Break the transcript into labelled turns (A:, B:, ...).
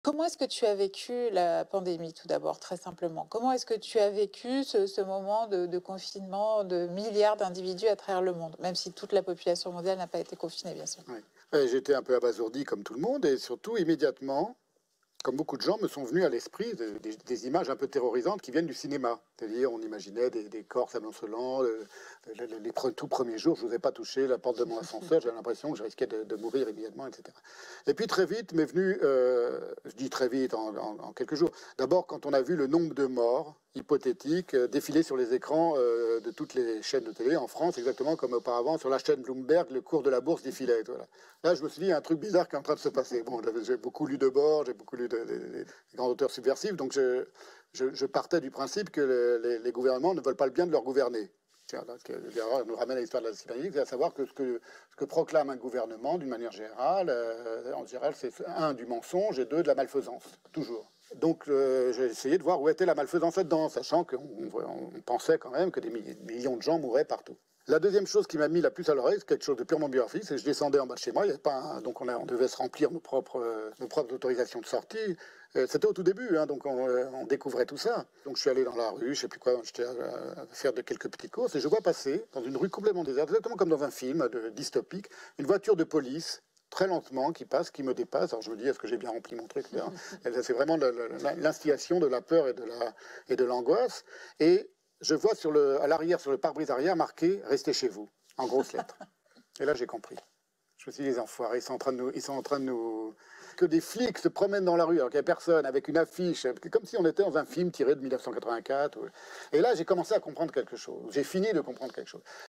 A: Comment est-ce que tu as vécu la pandémie, tout d'abord, très simplement? Comment est-ce que tu as vécu ce moment de confinement de milliards d'individus à travers le monde, même si toute la population mondiale n'a pas été confinée, bien sûr?
B: Oui. J'étais un peu abasourdi comme tout le monde et surtout immédiatement, comme beaucoup de gens, me sont venus à l'esprit des images un peu terrorisantes qui viennent du cinéma. C'est-à-dire, on imaginait des corps s'amoncelant. Tout premiers jours, je n'osais pas toucher la porte de mon ascenseur. J'avais l'impression que je risquais de mourir immédiatement, etc. Et puis très vite m'est venu, je dis très vite, en quelques jours, d'abord quand on a vu le nombre de morts hypothétiques défiler sur les écrans de toutes les chaînes de télé en France, exactement comme auparavant sur la chaîne Bloomberg, le cours de la bourse défilait. Voilà. Là, je me suis dit, il y a un truc bizarre qui est en train de se passer. Bon, j'ai beaucoup lu Debord, j'ai beaucoup lu des grands auteurs subversifs, donc je partais du principe que les gouvernements ne veulent pas le bien de leurs gouvernés. L'erreur nous ramène à l'histoire de la cybernétique, c'est à savoir que ce que proclame un gouvernement, d'une manière générale, en général, c'est un, du mensonge et deux, de la malfaisance, toujours. Donc j'ai essayé de voir où était la malfaisance là-dedans, sachant qu'on pensait quand même que des millions de gens mouraient partout. La deuxième chose qui m'a mis la puce à l'oreille, c'est quelque chose de purement biographique, c'est que je descendais en bas de chez moi, il y avait pas donc on devait se remplir nos propres autorisations de sortie. C'était au tout début, hein, donc on découvrait tout ça. Donc je suis allé dans la rue, je sais plus quoi, j'étais à faire de quelques petites courses, et je vois passer, dans une rue complètement déserte, exactement comme dans un film dystopique, une voiture de police très lentement, qui passe, qui me dépasse. Alors je me dis, est-ce que j'ai bien rempli mon truc? C'est vraiment l'instillation de la peur et de l'angoisse. Et je vois à l'arrière, sur le pare-brise arrière, marqué « Restez chez vous », en grosses lettres. Et là, j'ai compris. Je me suis dit, les enfoirés, ils sont en train de nous... Que des flics se promènent dans la rue alors qu'il n'y a personne, avec une affiche, comme si on était dans un film tiré de 1984. Et là, j'ai commencé à comprendre quelque chose. J'ai fini de comprendre quelque chose.